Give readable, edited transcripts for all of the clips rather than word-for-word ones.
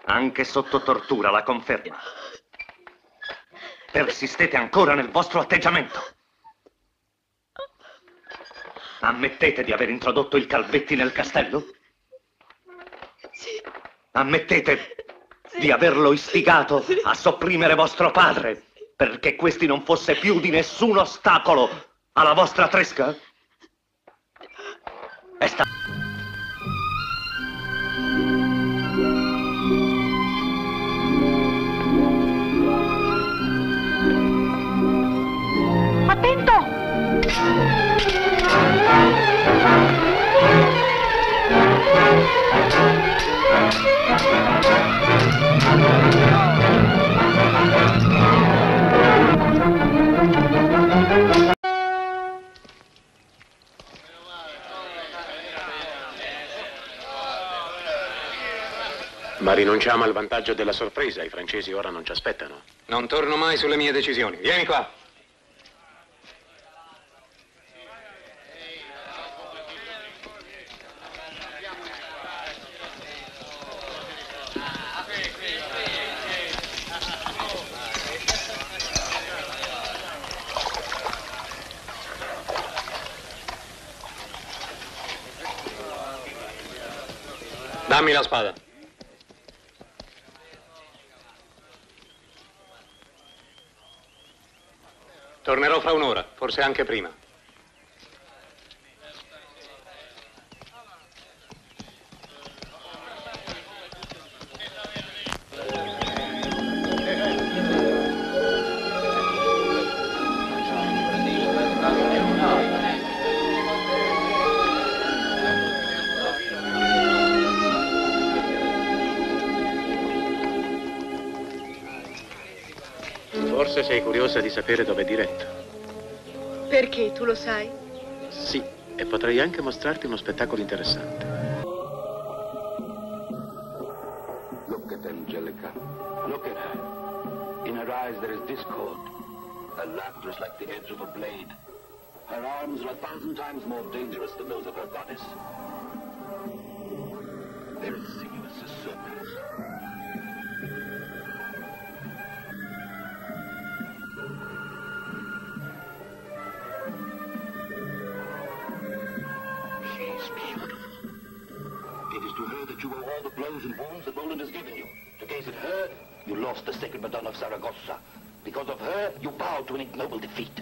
Anche sotto tortura la conferma. Persistete ancora nel vostro atteggiamento. Ammettete di aver introdotto il Calvetti nel castello? Sì. Ammettete di averlo istigato a sopprimere vostro padre perché questi non fosse più di nessun ostacolo alla vostra tresca? Attento! Ma rinunciamo al vantaggio della sorpresa, i francesi ora non ci aspettano. Non torno mai sulle mie decisioni. Vieni qua. Dammi la spada. Tornerò fra un'ora, forse anche prima. Forse sei curiosa di sapere dove è diretto. Perché, tu lo sai? Sì, e potrei anche mostrarti uno spettacolo interessante. Look at Angelica. Look at her. In her eyes there is discord. Her laughter is like the edge of a blade. Her arms are 1,000 times more dangerous than those of her goddess. They're as sinuous as serpents. She's beautiful. It is to her that you owe all the blows and wounds that Roland has given you. To gaze at her, you lost the sacred Madonna of Saragossa. Because of her, you bowed to an ignoble defeat.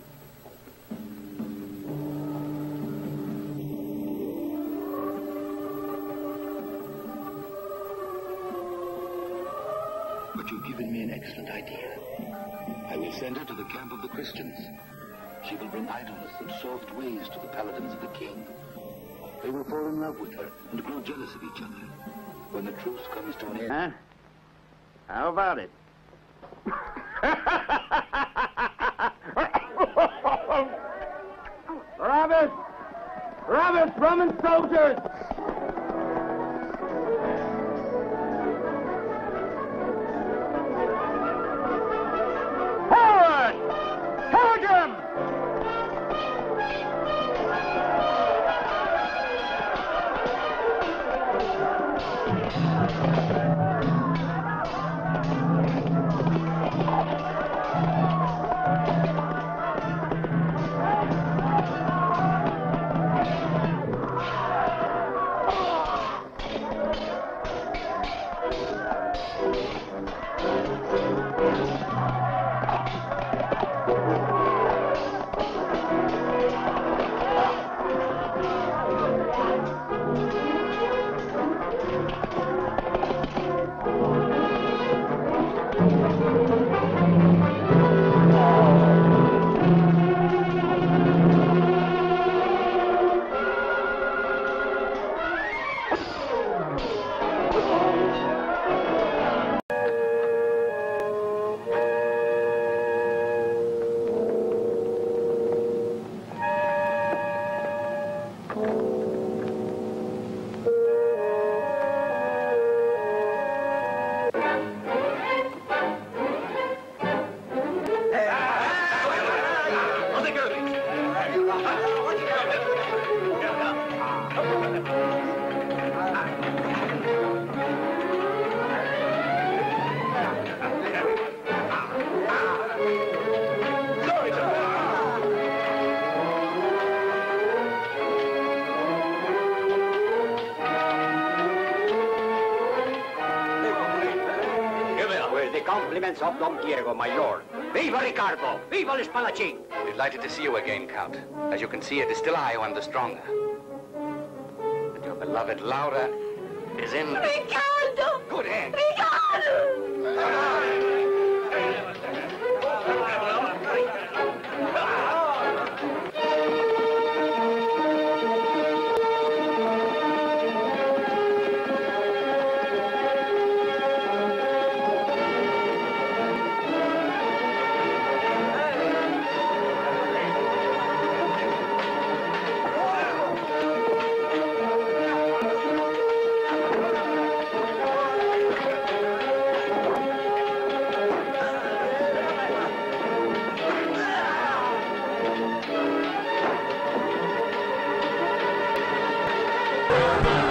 But you've given me an excellent idea. I will send her to the camp of the Christians. She will bring idleness and soft ways to the paladins of the king. They will fall in love with her and grow jealous of each other. When the truce comes to an end... Huh? How about it? Barabbas! Barabbas, Roman soldiers! Forward! Charge 'em! compliments of Don Diego, my lord. Viva Ricardo! Viva el Spalachin! Delighted to see you again, Count. As you can see, it is still I who am the stronger. But your beloved Laura is in... Ricardo! Good hand. Ricardo! Thank you.